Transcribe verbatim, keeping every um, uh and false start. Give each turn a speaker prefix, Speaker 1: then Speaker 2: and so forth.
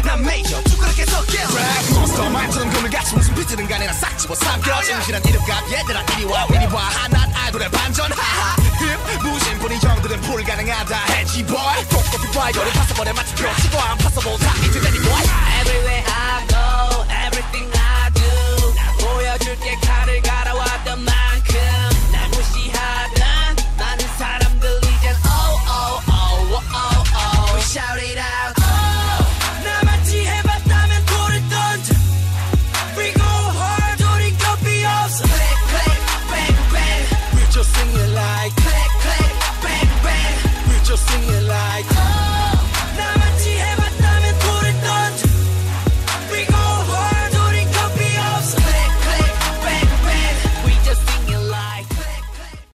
Speaker 1: 난 메이저 두그럽게 섞여 랩 몬스터 말처럼 금을같이 무슨 비트는 간에 나 싹 집어삼켜 진실한 이름값 얘들아 이리와 이리와 하나 아이돌의 반전 하하 힙 무심뿐인 형들은 불가능하다 해지 boy 톡코피 바이올린 파서볼에 맞춰 치고 안 파서볼 다 이제 레디 boy